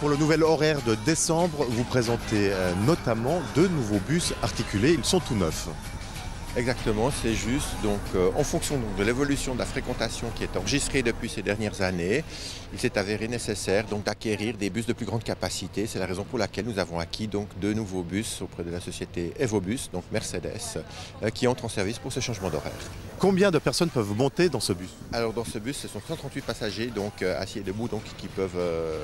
Pour le nouvel horaire de décembre, vous présentez notamment deux nouveaux bus articulés, ils sont tout neufs. Exactement, c'est juste. Donc, en fonction de l'évolution de la fréquentation qui est enregistrée depuis ces dernières années, il s'est avéré nécessaire d'acquérir des bus de plus grande capacité. C'est la raison pour laquelle nous avons acquis donc deux nouveaux bus auprès de la société Evobus, donc Mercedes, qui entrent en service pour ce changement d'horaire. Combien de personnes peuvent monter dans ce bus? Alors dans ce bus, ce sont 138 passagers donc assis et debout donc qui peuvent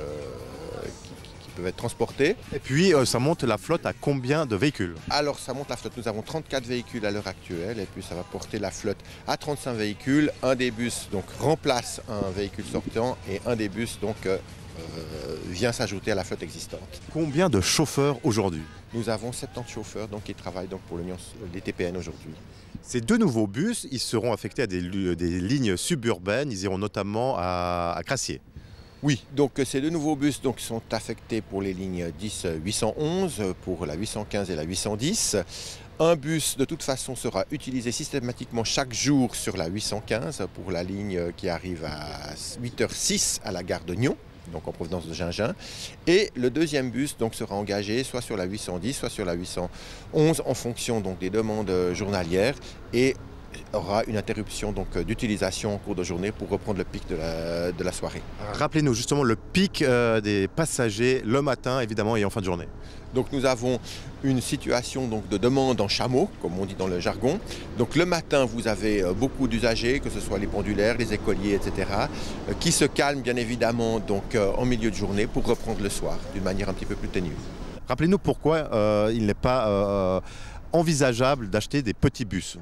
être transportés. Et puis ça monte la flotte à combien de véhicules? Alors ça monte la flotte, nous avons 34 véhicules à l'heure actuelle et puis ça va porter la flotte à 35 véhicules. Un des bus donc remplace un véhicule sortant et un des bus donc vient s'ajouter à la flotte existante. Combien de chauffeurs aujourd'hui? Nous avons 70 chauffeurs donc, qui travaillent donc, pour l'Union des TPN aujourd'hui. Ces deux nouveaux bus, ils seront affectés à des lignes suburbaines, ils iront notamment à Crassier. Donc ces deux nouveaux bus donc, sont affectés pour les lignes 10-811, pour la 815 et la 810. Un bus de toute façon sera utilisé systématiquement chaque jour sur la 815 pour la ligne qui arrive à 8h06 à la gare de Nyon, donc en provenance de Gingin. Et le deuxième bus donc, sera engagé soit sur la 810, soit sur la 811 en fonction donc, des demandes journalières et aura une interruption d'utilisation en cours de journée pour reprendre le pic de la soirée. Rappelez-nous justement le pic des passagers le matin évidemment et en fin de journée. Donc nous avons une situation donc, de demande en chameau, comme on dit dans le jargon. Donc le matin, vous avez beaucoup d'usagers, que ce soit les pendulaires, les écoliers, etc., qui se calment bien évidemment donc, en milieu de journée pour reprendre le soir, d'une manière un petit peu plus ténue. Rappelez-nous pourquoi il n'est pas envisageable d'acheter des petits bus.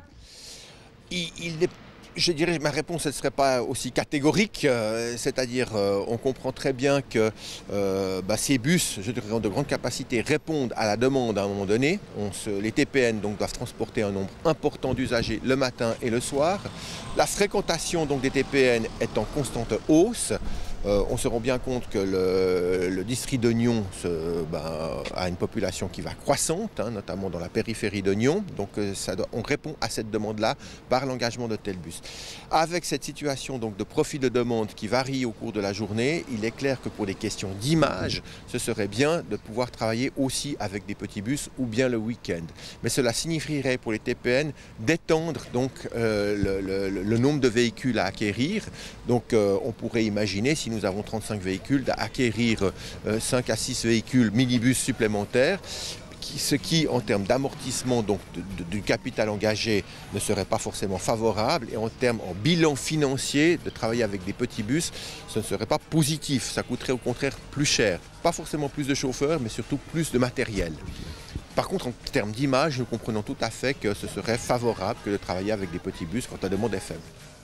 Je dirais que ma réponse ne serait pas aussi catégorique, c'est-à-dire on comprend très bien que ces bus, je dirais, de grande capacité répondent à la demande à un moment donné. Les TPN donc, doivent transporter un nombre important d'usagers le matin et le soir. La fréquentation donc, des TPN est en constante hausse. On se rend bien compte que le district de Nyon a une population qui va croissante, notamment dans la périphérie de Nyon. Donc on répond à cette demande-là par l'engagement de tels bus. Avec cette situation donc, de profil de demande qui varie au cours de la journée, il est clair que pour des questions d'image, ce serait bien de pouvoir travailler aussi avec des petits bus ou bien le week-end. Mais cela signifierait pour les TPN d'étendre donc le nombre de véhicules à acquérir. Donc on pourrait imaginer, si nous avons 35 véhicules, d'acquérir 5 à 6 véhicules minibus supplémentaires, ce qui, en termes d'amortissement du capital engagé, ne serait pas forcément favorable. Et en bilan financier, de travailler avec des petits bus, ce ne serait pas positif. Ça coûterait au contraire plus cher. Pas forcément plus de chauffeurs, mais surtout plus de matériel. Par contre, en termes d'image, nous comprenons tout à fait que ce serait favorable que de travailler avec des petits bus quand la demande est faible.